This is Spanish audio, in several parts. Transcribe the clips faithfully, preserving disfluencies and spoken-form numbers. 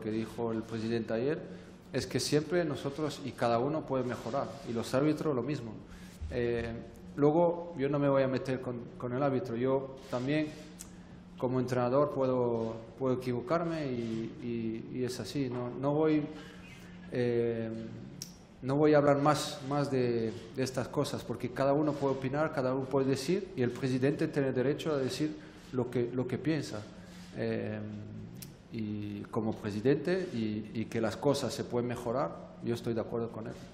que dijo el presidente ayer, es que siempre nosotros y cada uno puede mejorar, y los árbitros lo mismo. Eh, luego, yo no me voy a meter con, con el árbitro, yo también como entrenador puedo, puedo equivocarme y, y, y es así, no, no voy... Eh, No voy a hablar más, más de, de estas cosas, porque cada uno puede opinar, cada uno puede decir, y el presidente tiene derecho a decir lo que, lo que piensa. Eh, y como presidente, y, y que las cosas se pueden mejorar, yo estoy de acuerdo con él.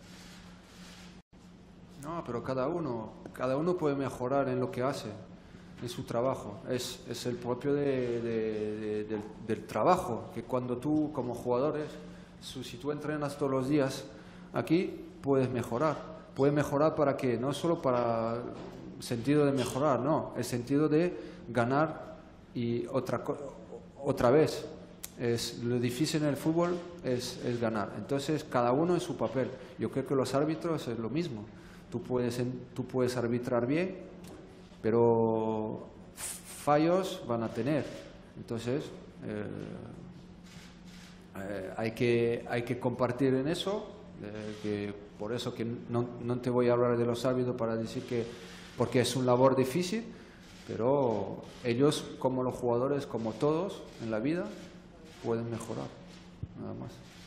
No, pero cada uno, cada uno puede mejorar en lo que hace, en su trabajo. Es, es el propio de, de, de, del, del trabajo, que cuando tú, como jugadores, si tú entrenas todos los días, aquí puedes mejorar. Puedes mejorar para qué, no solo para el sentido de mejorar, no, el sentido de ganar y otra, otra vez. Es, lo difícil en el fútbol es, es ganar. Entonces, cada uno en su papel. Yo creo que los árbitros es lo mismo. Tú puedes, tú puedes arbitrar bien, pero fallos van a tener. Entonces, eh, eh, hay, que, hay que compartir en eso. Eh, que por eso que no, no te voy a hablar de los árbitros para decir que porque es un labor difícil, pero ellos como los jugadores, como todos en la vida, pueden mejorar, nada más.